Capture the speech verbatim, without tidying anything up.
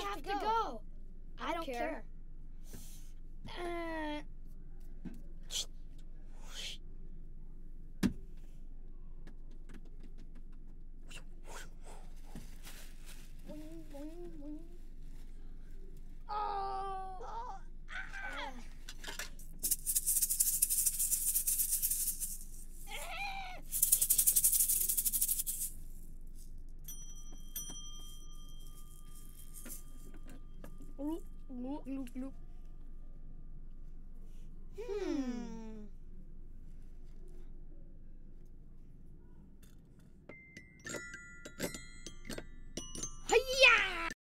have to to go? go? I don't care. Uh, Wing, wing, wing. oh. Oh, ah. Loop, loop, loop, loop.